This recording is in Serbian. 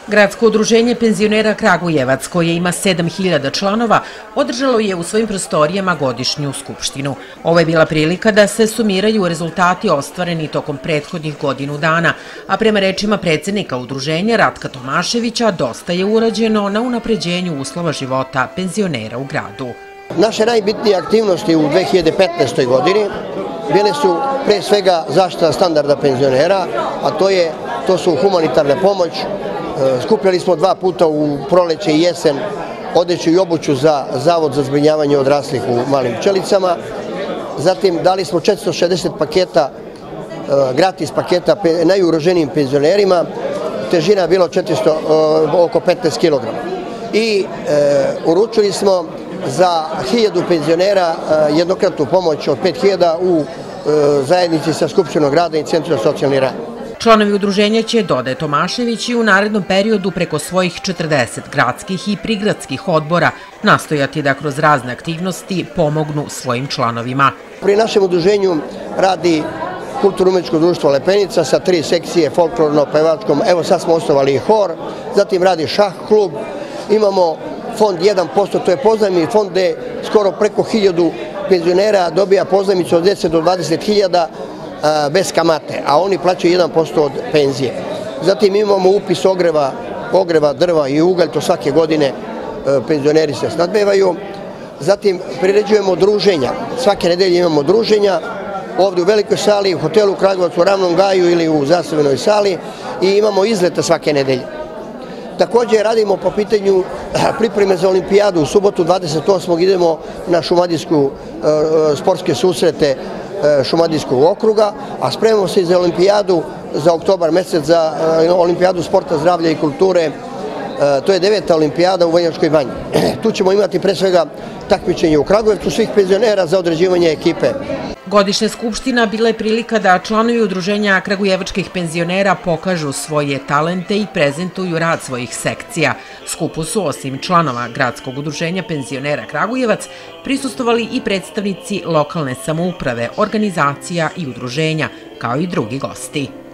Gradsko udruženje penzionera Kragujevac, koje ima 7000 članova, održalo je u svojim prostorijama godišnju skupštinu. Ovo je bila prilika da se sumiraju rezultati ostvareni tokom prethodnih godinu dana, a prema rečima predsjednika udruženja Ratka Tomaševića dosta je urađeno na unapređenju uslova života penzionera u gradu. Naše najbitnije aktivnosti u 2015. godini bile su pre svega zaštita standarda penzionera, a to su humanitarna pomoć. Skupljali smo 2 puta u proleće i jesen odeću i obuću za Zavod za zbrinjavanje odraslih u Malim Pčelicama. Zatim dali smo 460 paketa, gratis paketa najugroženijim penzionerima. Težina je bila oko 15 kg. I uručili smo za 1000 penzionera jednokratnu pomoć od 5000 u zajednici sa Skupštinom grada i Centrom za socijalni rad. Članovi udruženja će, dodaje Tomašević, i u narednom periodu preko svojih 40 gradskih i prigradskih odbora nastojati da kroz razne aktivnosti pomognu svojim članovima. Pri našem udruženju radi Kulturno-umetničko društvo Lepenica sa 3 sekcije, folklorno-pevačkom, evo sad smo osnovali i hor, zatim radi šah klub, imamo fond 1%, to je pozajmni fond gde skoro preko 1000 penzionera dobija pozajmicu od 10 do 20.000 bez kamate, a oni plaćaju 1% od penzije. Zatim imamo upis ogreva, drva i ugalj, to svake godine penzioneri se snadbevaju. Zatim priređujemo druženja, svake nedelje imamo druženja, ovdje u velikoj sali, u hotelu Kragujevac, u Ravnom gaju ili u Zastavinoj sali, i imamo izlete svake nedelje. Također radimo po pitanju pripreme za olimpijadu. U subotu 28. idemo na šumadijsku sportske susrete Šumadijskog okruga, a spremamo se i za olimpijadu za oktobar mesec, za olimpijadu sporta, zdravlja i kulture. To je 9. olimpijada u Vrnjačkoj banji. Tu ćemo imati pre svega takmičenje u Kragujevcu svih penzionera za određivanje ekipe. Godišnja skupština bila je prilika da članovi udruženja kragujevačkih penzionera pokažu svoje talente i prezentuju rad svojih sekcija. Skupu su, osim članova Gradskog udruženja penzionera Kragujevac, prisustvovali i predstavnici lokalne samouprave, organizacija i udruženja, kao i drugi gosti.